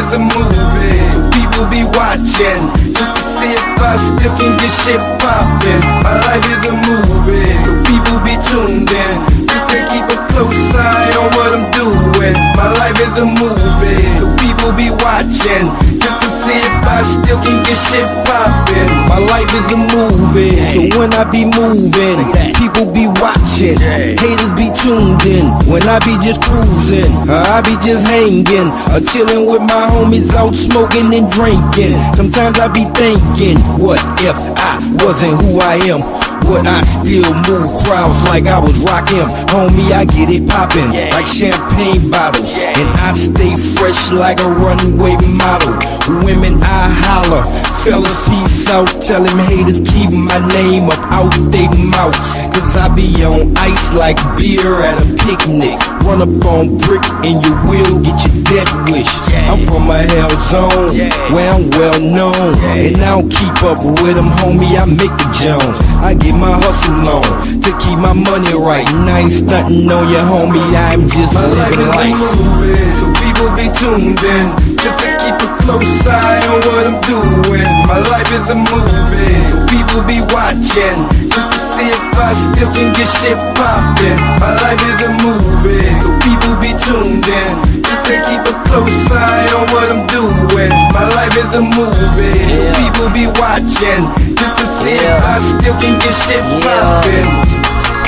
is a movie, so people be watching just to see if I still can get shit poppin'. My life is a movie, so people be tuned in just to keep a close eye on what I'm doing. My life is a movie, so people be watching just to see if I still can get shit poppin'. My life is a movie, so when I be moving, people be watching, haters be tuned in. When I be just cruising, I be just hanging, chilling with my homies out smoking and drinking. Sometimes I be thinking, what if I wasn't who I am? Would I still move crowds like I was rockin'? Homie, I get it poppin' like champagne bottles, and I stay fresh like a runway model. Women, I holler, fellas, peace out. Tell them haters keep my name up out they mouth, cause I be on ice like beer at a picnic. Run up on brick and you will get your death wish. I'm from a hell zone where I'm well known, and I don't keep up with them, homie, I make the Jones. I get my hustle on to keep my money right, and I ain't stuntin' on you, homie, I'm just living life. So people be tuned in just to keep a close eye on what I'm doing. My life is a movie, so people be watching just to see if I still can get shit poppin'. My life is a movie, so people be tuned in just to keep a close eye on what I'm doing. My life is a movie, so people be watching just to see if I still can get shit poppin'.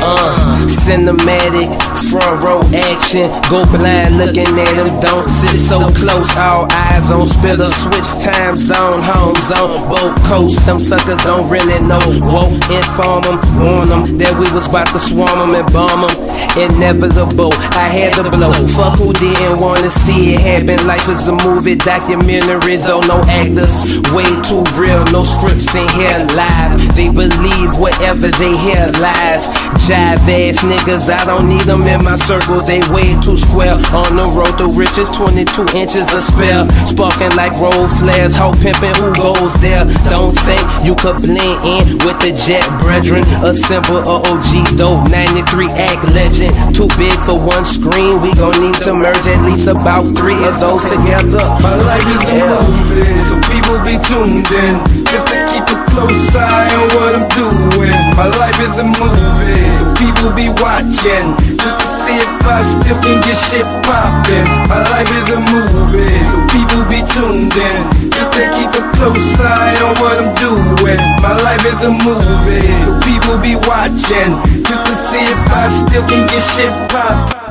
Cinematic, front row action. Go blind looking at him, don't sit so close. All eyes on spitter, switch time zone, home zone, both coast. Them suckers don't really know. Whoa, inform them, warn them that we was about to swarm them and bomb them. Inevitable, I had to blow. Fuck who didn't wanna see it happen. Life is a movie, documentary though, no actors. Way too real, no scripts in here live. They believe whatever they hear lies. Jive ass niggas, I don't need them in my circle, they way too square. On the road to riches, 22 inches of spare. Sparking like road flares, hoe pimping, who goes there? Don't think you could blend in with the jet brethren. Assemble a OG dope, 93 act legend. Too big for one screen, we gon' need to merge at least about 3 of those together. My life is a movie, so people be tuned in just to keep a close eye on what I'm doing. My life is a movie, so people be watching just to see if I still can get shit poppin'. My life is a movie, so people be tuned in just to keep a close eye on what I'm doing. My life is a movie, so people be watching just to see if I still can get shit poppin'.